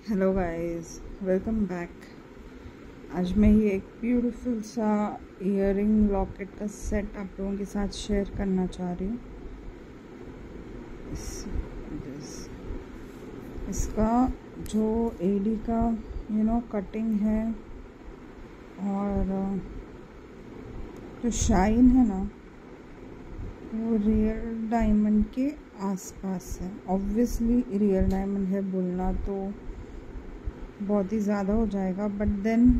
Hello guys, welcome back. आज मैं ये एक ब्यूटीफुल सा इयरिंग लॉकेट का सेट आप लोगों के साथ शेयर करना चाह रही हूँ। इसका जो एडी का कटिंग है और जो शाइन है ना, वो रियल डायमंड के आसपास है। ऑब्वियसली रियल डायमंड है बोलना तो बहुत ही ज़्यादा हो जाएगा, बट देन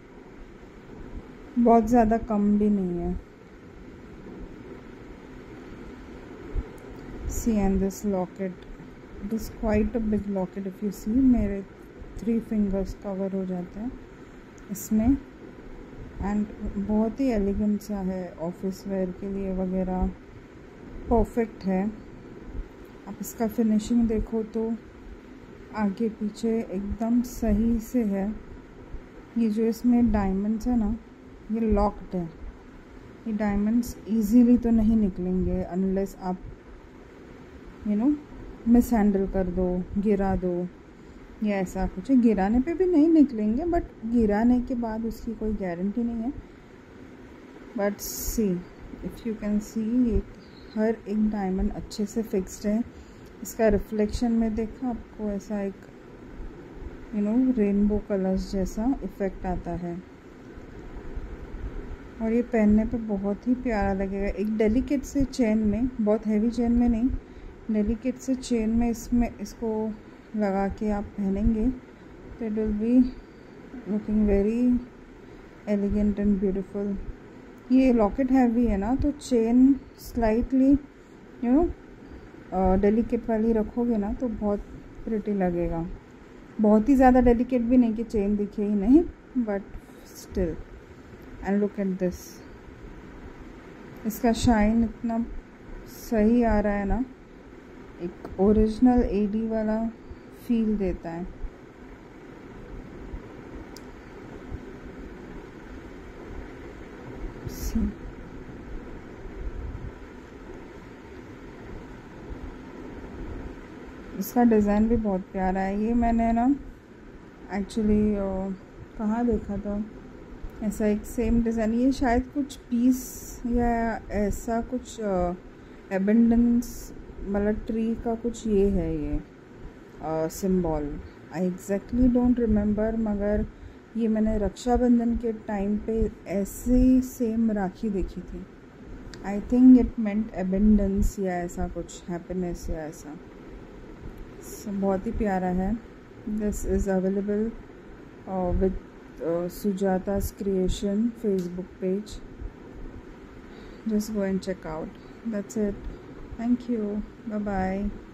बहुत ज़्यादा कम भी नहीं है। See and this locket, it is quite a big locket if you see. मेरे 3 फिंगर्स कवर हो जाते हैं इसमें, एंड बहुत ही एलिगेंट सा है, ऑफिस वेयर के लिए वगैरह परफेक्ट है। आप इसका फिनिशिंग देखो तो आगे पीछे एकदम सही से है। ये जो इसमें डायमंड्स है ना, ये लॉक्ड है। ये डायमंड्स इजीली तो नहीं निकलेंगे अनलेस आप मिस हैंडल कर दो, गिरा दो या ऐसा कुछ है। गिराने पे भी नहीं निकलेंगे, बट गिराने के बाद उसकी कोई गारंटी नहीं है। But see, if you can see, ये हर एक डायमंड अच्छे से फिक्स्ड है। इसका रिफ्लेक्शन में देखा आपको ऐसा एक रेनबो कलर्स जैसा इफ़ेक्ट आता है, और ये पहनने पे बहुत ही प्यारा लगेगा। एक डेलिकेट से चेन में, बहुत हैवी चेन में नहीं, डेलिकेट से चेन में इसको लगा के आप पहनेंगे तो it will be looking very elegant and beautiful. ये लॉकेट हैवी है ना, तो चेन स्लाइटली डेलिकेट वाली रखोगे ना तो बहुत प्रिटी लगेगा। बहुत ही ज़्यादा डेलिकेट भी नहीं कि चेन दिखे ही नहीं, but still. And look at this, इसका शाइन इतना सही आ रहा है ना, एक ओरिजिनल एडी वाला फील देता है। इसका डिज़ाइन भी बहुत प्यारा है। ये मैंने ना एक्चुअली कहाँ देखा था ऐसा एक सेम डिज़ाइन। ये शायद कुछ पीस या ऐसा कुछ एबेंडेंस मतलब ट्री का कुछ ये है, ये symbol. I exactly don't remember, मगर ये मैंने रक्षाबंधन के टाइम पे ऐसी सेम राखी देखी थी। I think it meant abundance या ऐसा कुछ, हैप्पीनेस या ऐसा। बहुत ही प्यारा है। This is available with Sujata's Creation Facebook page. Just go and check out. That's it. Thank you. Bye bye.